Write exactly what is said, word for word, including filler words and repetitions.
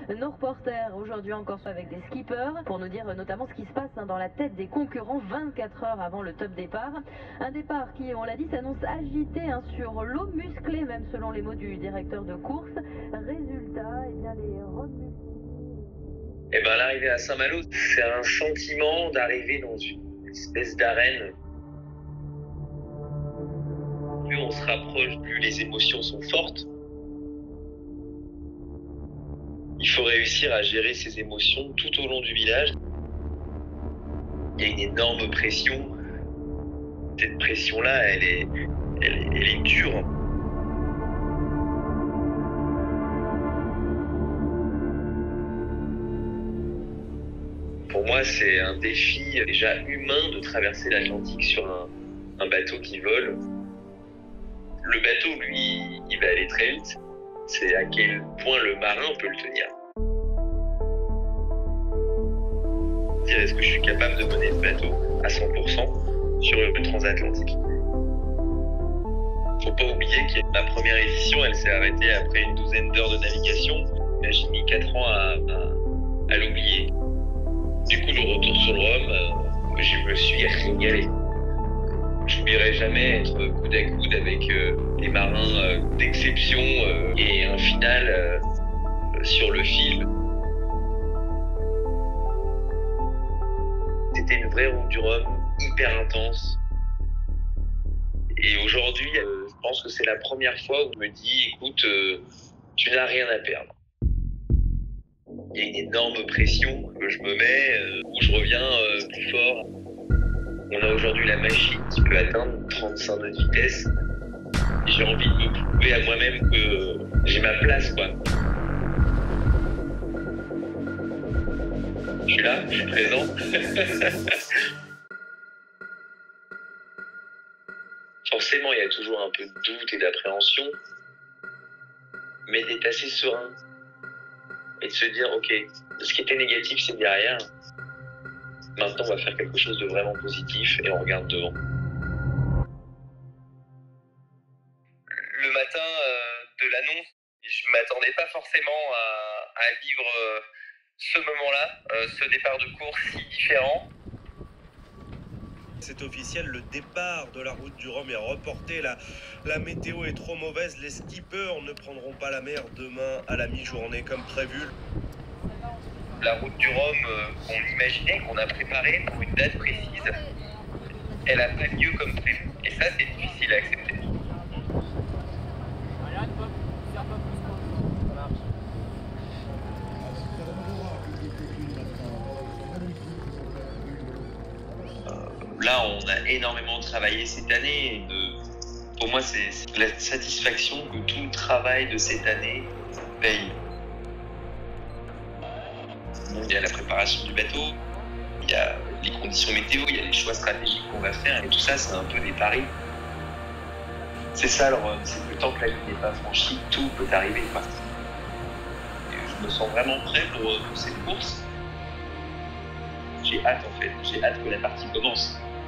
nos reporters aujourd'hui encore avec des skippers pour nous dire notamment ce qui se passe dans la tête des concurrents vingt-quatre heures avant le top départ. Un départ qui, on l'a dit, s'annonce agité hein, sur l'eau, musclé même selon les mots du directeur de course. Résultat, eh bien les Roms... Eh ben, l'arrivée à Saint-Malo, c'est un sentiment d'arriver dans une espèce d'arène. Plus on se rapproche, plus les émotions sont fortes. Il faut réussir à gérer ces émotions tout au long du village. Il y a une énorme pression. Cette pression-là, elle est, elle, elle est dure. Pour moi, c'est un défi déjà humain de traverser l'Atlantique sur un, un bateau qui vole. Le bateau, lui, il va aller très vite. C'est à quel point le marin peut le tenir. Dire est-ce que je suis capable de mener ce bateau à cent pour cent sur le transatlantique. Faut pas oublier que la première édition, elle s'est arrêtée après une douzaine d'heures de navigation. J'ai mis quatre ans à, à, à l'oublier. Du coup, le retour sur le Rhum, euh, je me suis régalé. Je n'oublierai jamais être coude à coude avec euh, des marins euh, d'exception euh, et un final euh, sur le fil. C'était une vraie route du Rhum, hyper intense. Et aujourd'hui, euh, je pense que c'est la première fois où je me dis, écoute, euh, tu n'as rien à perdre. Il y a une énorme pression que je me mets, euh, où je reviens euh, plus fort. On a aujourd'hui la machine qui peut atteindre trente-cinq nœuds de vitesse. Et j'ai envie de me prouver à moi-même que j'ai ma place, quoi. Je suis là, je suis présent. Forcément, il y a toujours un peu de doute et d'appréhension, mais d'être assez serein et de se dire, ok, ce qui était négatif, c'est derrière. Maintenant, on va faire quelque chose de vraiment positif et on regarde devant. Le matin euh, de l'annonce, je ne m'attendais pas forcément à, à vivre euh, ce moment-là, euh, ce départ de course si différent. C'est officiel, le départ de la route du Rhum est reporté. La, la météo est trop mauvaise. Les skippers ne prendront pas la mer demain à la mi-journée comme prévu. La route du Rhum euh, qu'on imaginait, qu'on a préparée pour une date précise, elle n'a pas lieu comme prévu. Et ça, c'est difficile à accepter. Là, on a énormément travaillé cette année. Et de, pour moi, c'est la satisfaction que tout le travail de cette année paye. Bon, il y a la préparation du bateau, il y a les conditions météo, il y a les choix stratégiques qu'on va faire. Et tout ça, c'est un peu des paris. C'est ça, alors, c'est que tant que la ligne n'est pas franchie, tout peut arriver, quoi. Et je me sens vraiment prêt pour, pour cette course. J'ai hâte, en fait. J'ai hâte que la partie commence.